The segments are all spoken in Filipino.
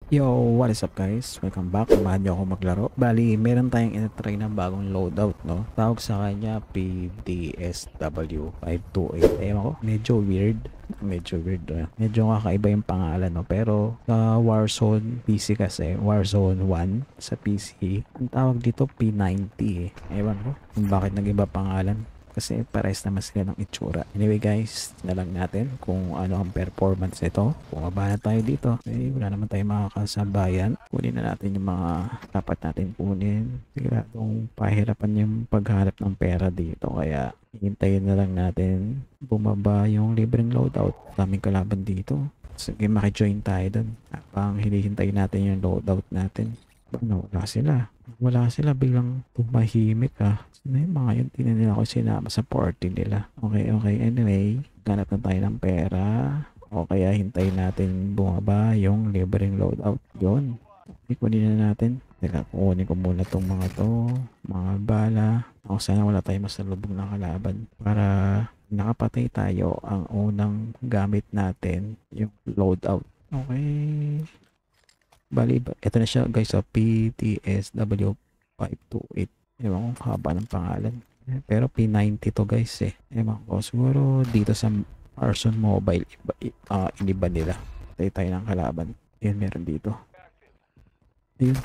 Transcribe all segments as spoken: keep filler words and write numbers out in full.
Yo, what is up guys? Welcome back. Samahan niyo ako maglaro. Bali, meron tayong ina-try na bagong loadout, no? Tawag sa kanya P D S W five two eight. Ewan ko, medyo weird. Medyo weird. Uh. Medyo kakaiba yung pangalan, no? Pero sa Warzone P C kasi, Warzone one sa P C, ang tawag dito P ninety eh. Ewan ko kung bakit nag-iba pangalan. Kasi pares naman sila ng itsura. Anyway guys, na lang natin kung ano ang performance nito. Bumaba na tayo dito. Eh, wala naman tayong makakasabayan. Kunin na natin yung mga dapat natin kunin. Siguradong pahirapan yung paghanap ng pera dito. Kaya hintayin na lang natin bumaba yung libreng loadout. Daming kalaban dito. Sige, makijoin tayo dun. Habang hinihintay natin yung loadout natin. Ano, wala sila. Wala sila, biglang tumahimik ah. Sino yung mga yun? Tinan nila ako sinama sa party nila. Okay, okay. Anyway, ganap na tayo ng pera. O kaya hintayin natin bumaba yung libreng loadout. Yun. Ikunin na natin. Teka, kukunin ko muna tong mga to. Mga bala. O sana wala tayong masalubog na kalaban. Para nakapatay tayo ang unang gamit natin, yung loadout. Okay. Bali, ito na siya guys, sa P T S W five two eight. Ewan ko, haba ng pangalan. Pero P ninety to guys eh. Ewan ko, siguro dito sa Arson Mobile, iba, uh, iniba nila. Tayo tayo ng kalaban. Ayun, meron dito. Ayun.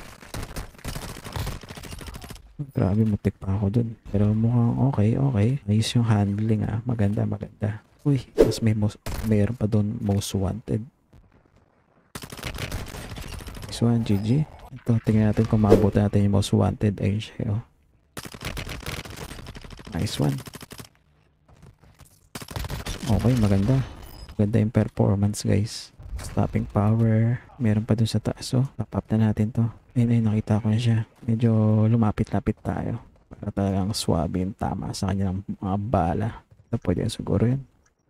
Grabe, mutik pa ako dun. Pero mukhang okay, okay. Ayos yung handling ah. Maganda, maganda. Uy, mas may most, mayroon pa dun most wanted. This one, G G. Ito, tingnan natin kung maabot natin yung most wanted. Ayun siya, oh. Nice one. Okay, maganda. Maganda yung performance, guys. Stopping power. Meron pa dun sa taas, oh. Top up na natin to. Ayun, ayun, nakita ko na siya. Medyo lumapit-lapit tayo. Para talagang swabe yung tama sa kanya ng mga bala. Ito, pwede yan siguro yun.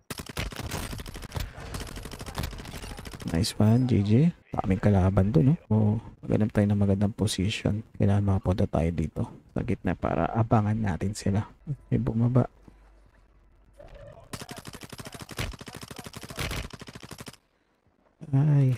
Nice one, G G. Daming kalaban doon, no? O, magandang tayo na magandang position. Kailangan makapunta tayo dito sa gitna para abangan natin sila. May bumaba. Ay.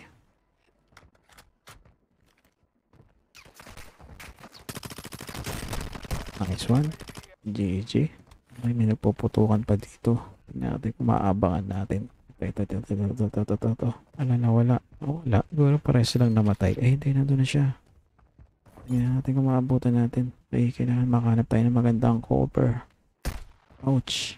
Nice one. G G. Ay, may nagpuputukan pa dito. Tingnan natin kung maabangan natin. Ito, ito, ito, ito, ito, ito, ito, ito. Ala na, wala. Oh, wala. Siguro pares silang namatay. Eh, hindi, nandun na siya. Tingnan natin kung maabutan natin. Eh, kailangan makahanap tayo ng magandang cover. Ouch.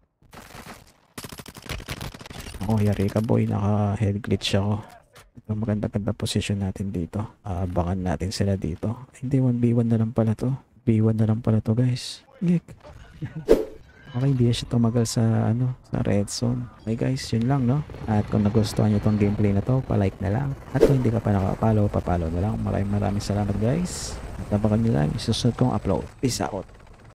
Ako, yari ka boy. Naka-head glitch ako. Ito, maganda-ganda position natin dito. Abangan natin sila dito. Ay, hindi, one v one na lang pala to. B one na lang pala to, guys. Geek. Okay, hindi siya tumagal sa ano, sa red zone. Okay guys, yun lang, no? At kung nagustuhan nyo tong gameplay na to, pa-like na lang. At kung hindi ka pa nakapalo, pa-follow na lang. Maraming maraming salamat guys. At abangan nyo lang yung susunod kong upload. Peace out.